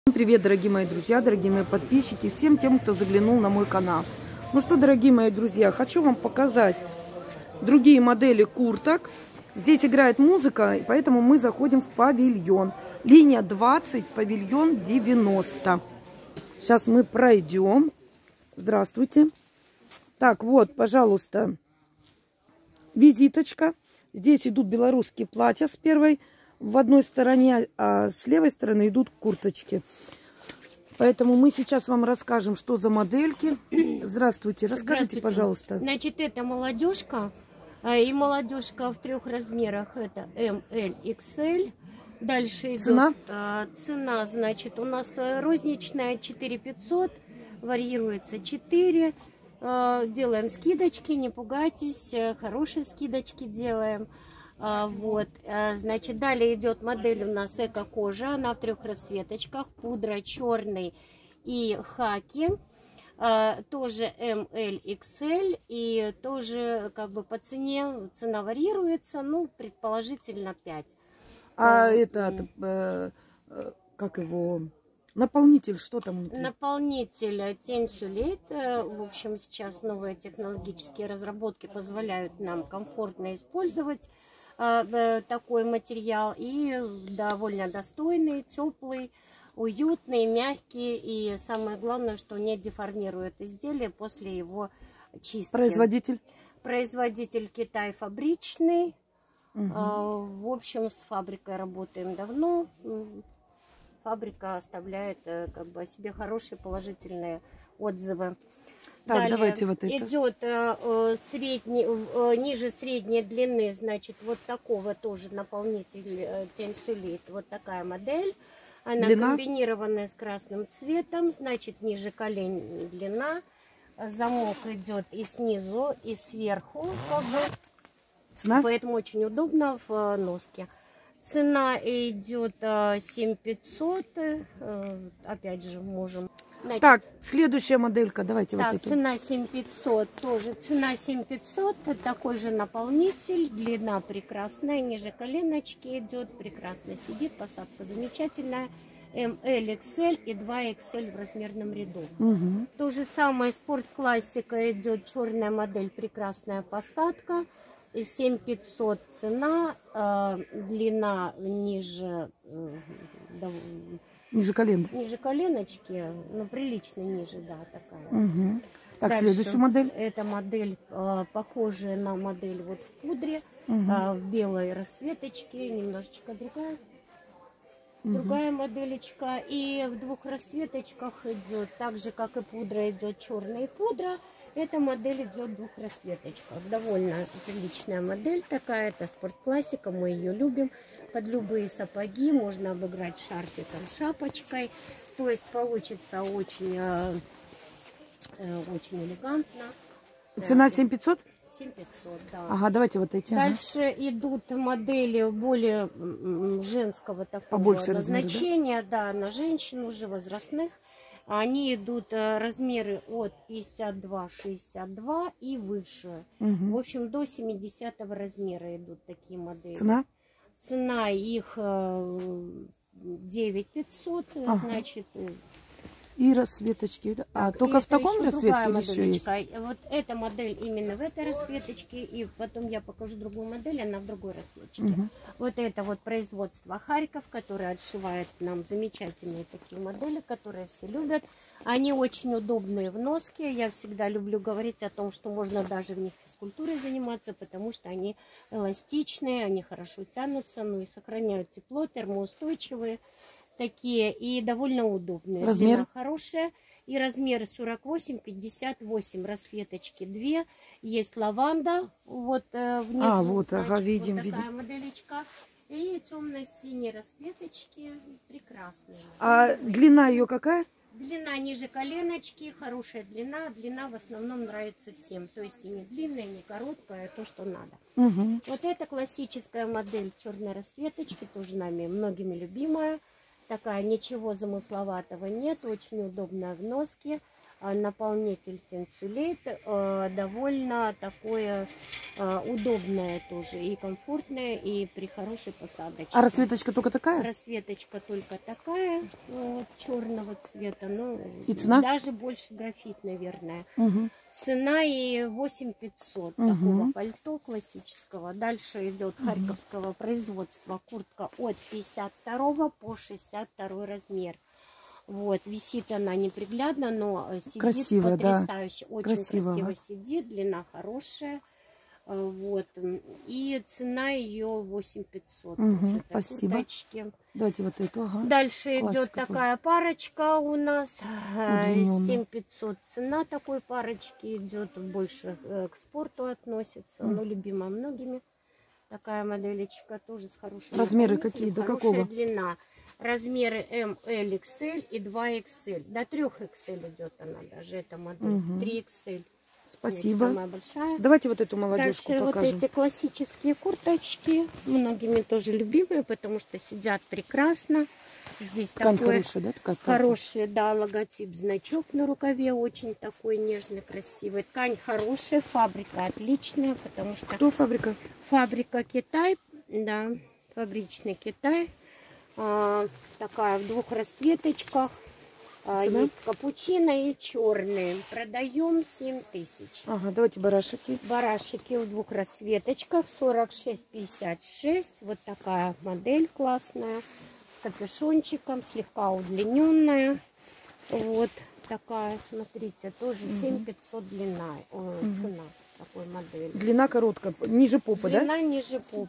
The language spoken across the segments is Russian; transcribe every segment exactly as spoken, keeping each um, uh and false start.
Привет, дорогие мои друзья, дорогие мои подписчики, всем тем, кто заглянул на мой канал. Ну что, дорогие мои друзья, хочу вам показать другие модели курток. Здесь играет музыка, и поэтому мы заходим в павильон. Линия двадцать, павильон девяносто. Сейчас мы пройдем. Здравствуйте. Так, вот, пожалуйста, визиточка. Здесь идут белорусские платья с первой в одной стороне, а с левой стороны идут курточки. Поэтому мы сейчас вам расскажем, что за модельки. Здравствуйте, расскажите, Здравствуйте. пожалуйста. Значит, это молодежка. И молодежка в трех размерах. Это эм, эль, икс эль. Дальше идет цена. Цена, значит, у нас розничная четыре пятьсот. Варьируется четыре. Делаем скидочки, не пугайтесь. Хорошие скидочки делаем. Вот, значит, далее идет модель у нас эко-кожа, она в трех расцветочках, пудра, черный и хаки, тоже эм, эль, икс эль, и тоже как бы по цене, цена варьируется, ну, предположительно пять. А вот. это, э, как его, наполнитель, что там внутри? Наполнитель тень сюлейт, в общем, сейчас новые технологические разработки позволяют нам комфортно использовать такой материал, и довольно достойный, теплый, уютный, мягкий, и самое главное, что не деформирует изделие после его чистки. Производитель? Производитель Китай, фабричный. Угу. В общем, с фабрикой работаем давно. Фабрика оставляет как бы о себе хорошие положительные отзывы. Так, Далее давайте вот это. Идет э, средний, э, ниже средней длины, значит, вот такого тоже наполнитель э, тень сюлейт. Вот такая модель. Она длина? Комбинированная с красным цветом, значит, ниже колен длина. Замок идет и снизу, и сверху. Как бы. Цена? Поэтому очень удобно в э, носке. Цена идет э, семь пятьсот. Э, опять же, можем... Значит, так, следующая моделька, давайте так, вот эту. Цена семь пятьсот, тоже цена семь пятьсот, такой же наполнитель, длина прекрасная, ниже коленочки идет, прекрасно сидит, посадка замечательная, эм, эль, икс эль и два икс эль в размерном ряду. Угу. То же самое, спорт классика идет, черная модель, прекрасная посадка, семь пятьсот цена, э, длина ниже... Э, Ниже колен. Ниже коленочки, ну прилично ниже, да, такая. Угу. Так, Дальше, следующая модель. Это модель, э, похожая на модель вот в пудре, угу. э, в белой расцветочке, немножечко другая. Угу. Другая моделечка. И в двух расцветочках идет, так же как и пудра, идет черная пудра. Эта модель идет в двух расцветочках. Довольно приличная модель такая, это спорт-классика, мы ее любим. Под любые сапоги можно обыграть шарфиком, шапочкой. То есть получится очень, э, очень элегантно. Цена семь пятьсот? семь пятьсот, да. Ага, давайте вот эти. Дальше ага. идут модели более женского такого побольше назначения, размеры, да? да, на женщин уже возрастных. Они идут размеры от пятьдесят два шестьдесят два и выше. Угу. В общем, до семидесятого размера идут такие модели. Цена? Цена их девять пятьсот, ага. значит. И расцветочки. А, только в таком расцветке или еще есть? Вот эта модель именно в этой расцветочке, и потом я покажу другую модель, она в другой расцветочке. Угу. Вот это вот производство Харьков, которое отшивает нам замечательные такие модели, которые все любят. Они очень удобные в носке. Я всегда люблю говорить о том, что можно даже в них физкультурой заниматься, потому что они эластичные, они хорошо тянутся, ну и сохраняют тепло, термоустойчивые. Такие и довольно удобные. Размер хорошая. И размеры сорок восемь пятьдесят восемь. Расцветочки две. Есть лаванда. Вот э, внизу. А, вот, значит, ага, видим, вот такая видим. моделечка. И темно-синие расцветочки. Прекрасные. А длина ее какая? Длина ниже коленочки. Хорошая длина. Длина в основном нравится всем. То есть и не длинная, не короткая, а то, что надо. Угу. Вот эта классическая модель черной расцветочки. Тоже нами многими любимая. Такая, ничего замысловатого нет, очень удобная в носке. наполнитель тенсулейт, довольно такое удобное тоже, и комфортное, и при хорошей посадочке. А расцветочка только такая? Расцветочка только такая, вот, черного цвета, ну, и цена? Даже больше графит, наверное. Угу. Цена и восемь тысяч пятьсот угу. такого пальто классического. Дальше идет угу. харьковского производства куртка от пятьдесят второго по шестьдесят второй размер. Вот, висит она неприглядно, но сидит красиво, потрясающе. Да. Очень красиво, красиво ага. сидит, длина хорошая. Вот, и цена ее восемь тысяч пятьсот. Угу, спасибо. Курточки. Давайте вот эту. Ага. Дальше Классика идет тоже. такая парочка у нас. Удлинённая. семь тысяч пятьсот цена такой парочки идет. Больше к спорту относится, mm. но любима многими. Такая моделечка тоже с хорошим размеры какие? До какого? Длина. Размеры эм, эль, икс эль и два икс эль. До трех икс эль идет она даже, эта модель. Угу. три икс эль. Спасибо. Самая большая. Давайте вот эту молодежку Дальше покажем. вот эти классические курточки. Многими тоже любимые, потому что сидят прекрасно. Здесь ткань такой хорошая, да? Такая хороший, да, логотип, значок на рукаве. Очень такой нежный, красивый. Ткань хорошая, фабрика отличная, потому что... Кто фабрика? Фабрика Китай, да, фабричный Китай. А, такая в двух расцветочках. А, есть капучино и черные. Продаем семь тысяч. Ага, давайте барашики. Барашики в двух расцветочках. сорок шесть пятьдесят шесть. Вот такая модель классная. С капюшончиком, слегка удлиненная. Вот такая, смотрите, тоже семь тысяч пятьсот длина. О, угу. Цена такой модели. Длина короткая, ниже попы, длина, да? Длина ниже попы.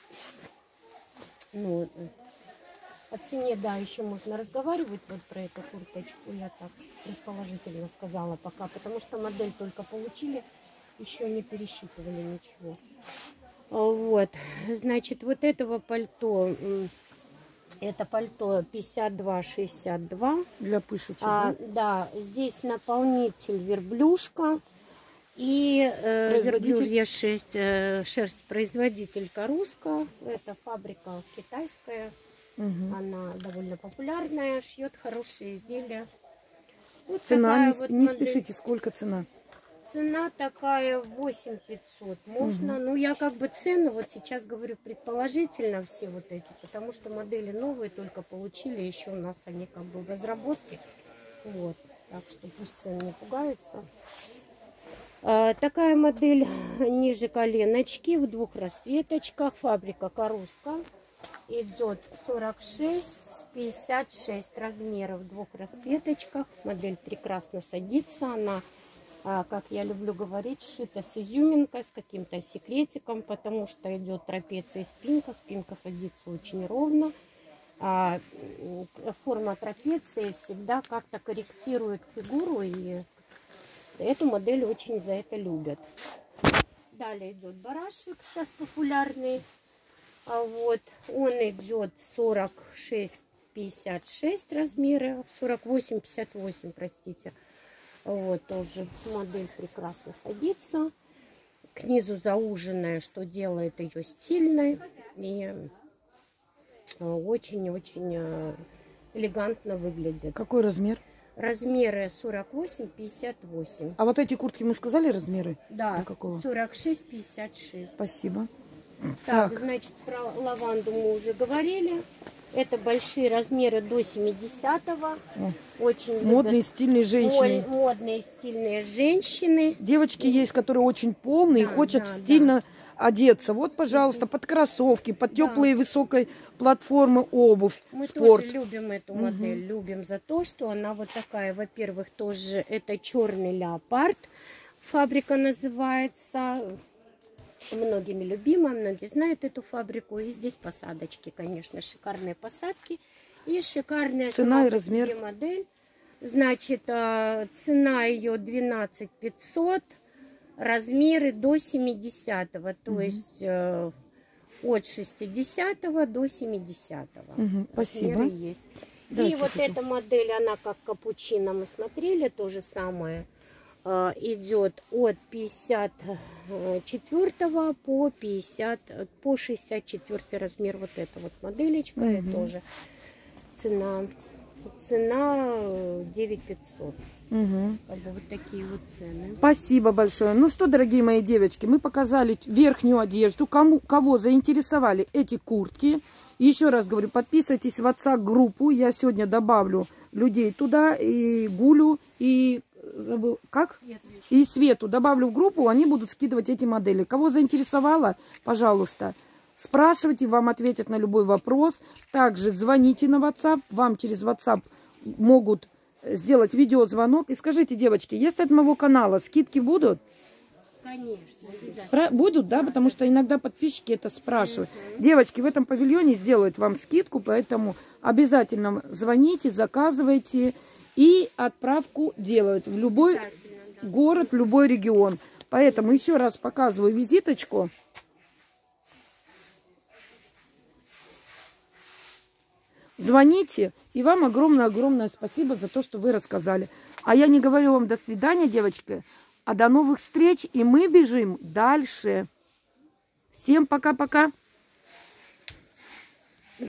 Ну, о цене, да, еще можно разговаривать вот про эту курточку. Я так предположительно сказала пока, потому что модель только получили, еще не пересчитывали ничего. Вот, значит, вот этого пальто, это пальто пятьдесят два шестьдесят два. Для пышечек, а, да? Да, здесь наполнитель верблюжка. И э, верблюжья шерсть, э, шерсть производителька русская. Это фабрика китайская. Угу. Она довольно популярная, шьет хорошие изделия. Вот цена, не, вот не модель. Спешите, сколько цена? Цена такая восемь тысяч пятьсот. Можно, угу. ну я как бы цену вот сейчас говорю предположительно все вот эти, потому что модели новые только получили, еще у нас они как бы в разработке. Вот, так что пусть цены не пугаются. А, такая модель ниже коленочки в двух расцветочках. Фабрика Каруска. Идет сорок шесть пятьдесят шесть размеров в двух расцветочках. Модель прекрасно садится. Она, а, как я люблю говорить, шита с изюминкой, с каким-то секретиком, потому что идет трапеция и спинка. Спинка садится очень ровно. А, форма трапеции всегда как-то корректирует фигуру, и эту модель очень за это любят. Далее идет барашек, сейчас популярный. А вот он идет сорок шесть пятьдесят шесть размеры, сорок восемь пятьдесят восемь, простите. Вот тоже модель прекрасно садится. К низу зауженная, что делает ее стильной. И очень-очень элегантно выглядит. Какой размер? Размеры сорок восемь пятьдесят восемь. А вот эти куртки мы сказали размеры? Да, сорок шесть пятьдесят шесть. Спасибо. Так, так, значит, про лаванду мы уже говорили. Это большие размеры до семидесятого. Очень модные, стильные женщины. Модные, стильные женщины. Девочки и... есть, которые очень полные, да, и хотят да, стильно да. одеться. Вот, пожалуйста, под кроссовки, под теплые да. высокой платформы обувь. Мы спорт. тоже любим эту модель. Угу. Любим за то, что она вот такая. Во-первых, тоже это черный леопард. Фабрика называется. Многими любима, многие знают эту фабрику. И здесь посадочки, конечно, шикарные посадки. И шикарная цена и размер модель. Значит, цена ее двенадцать тысяч пятьсот. Размеры до семидесятого. То угу. есть от шестидесятого до семидесятого. Угу. Спасибо. Есть. И вот эту. Эта модель, она как капучино мы смотрели, то же самое. Идет от пятьдесят четвёртого по пятьдесят, по шестьдесят четвёртый размер. Вот эта вот моделечка, угу. тоже цена Цена девять пятьсот. Угу. Как бы вот такие вот цены. Спасибо большое. Ну что, дорогие мои девочки, мы показали верхнюю одежду. Кому, кого заинтересовали эти куртки. Еще раз говорю, подписывайтесь в WhatsApp-группу. Я сегодня добавлю людей туда, и Гулю, и забыл, как? И Свету. Добавлю в группу, они будут скидывать эти модели. Кого заинтересовало, пожалуйста, спрашивайте, вам ответят на любой вопрос. Также звоните на WhatsApp, вам через WhatsApp могут сделать видеозвонок. И скажите, девочки, если от моего канала скидки будут? Конечно, Спра будут, да, потому что иногда подписчики это спрашивают. Uh-huh. Девочки в этом павильоне сделают вам скидку, поэтому обязательно звоните, заказывайте, и отправку делают в любой да. город, в любой регион. Поэтому еще раз показываю визиточку. Звоните, и вам огромное-огромное спасибо за то, что вы рассказали. А я не говорю вам до свидания, девочки, а до новых встреч, и мы бежим дальше. Всем пока-пока.